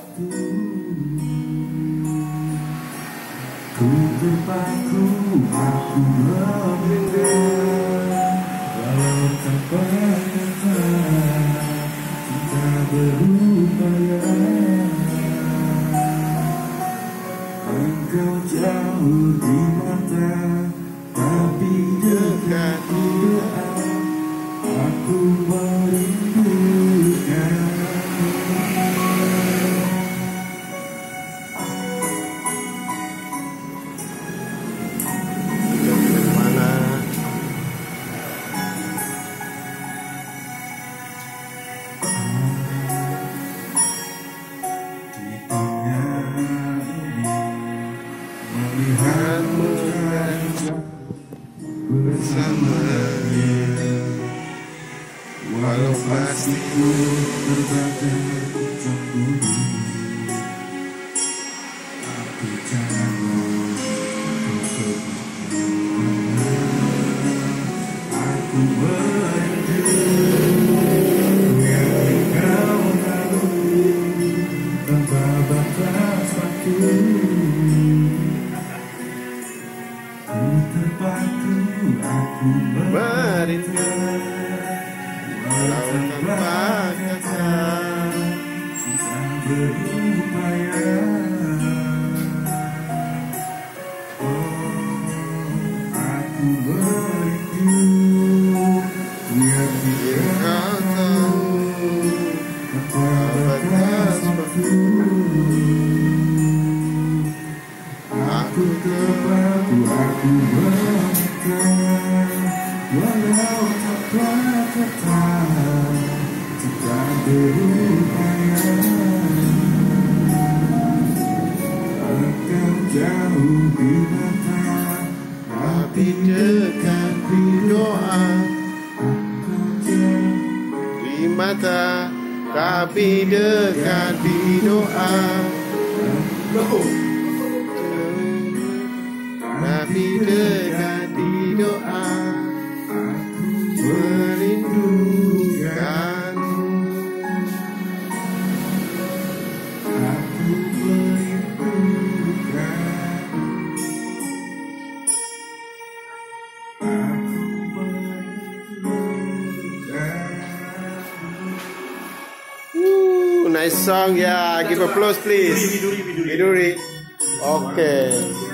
Ku terpaku, aku meminta, walau tanpa kata, cinta berupaya. Engkau jauh di mata, tapi dekat di doa. Aku merindukan. Melihatmu bersamanya, walau pasti ku terbakar cemburu. Tapi janganlah kau kemana. Aku merindu yang kau lalui tanpa batas waktu. Ku terpaku, aku merindu, walau tanpa kata, cinta berupaya. Oh, aku merindu, biar kau tahu tanpa batas waktu. Aku terpaku, aku meminta, walau tanpa kata, cinta berupaya. Engkau jauh di mata, tapi dekat di doa. Engkau jauh di mata, tapi dekat di doa. Tapi dekat di doa, aku merindukanmu. Aku merindukan. Aku merindukan. Nice song ya, give applause please. Midori. Okay.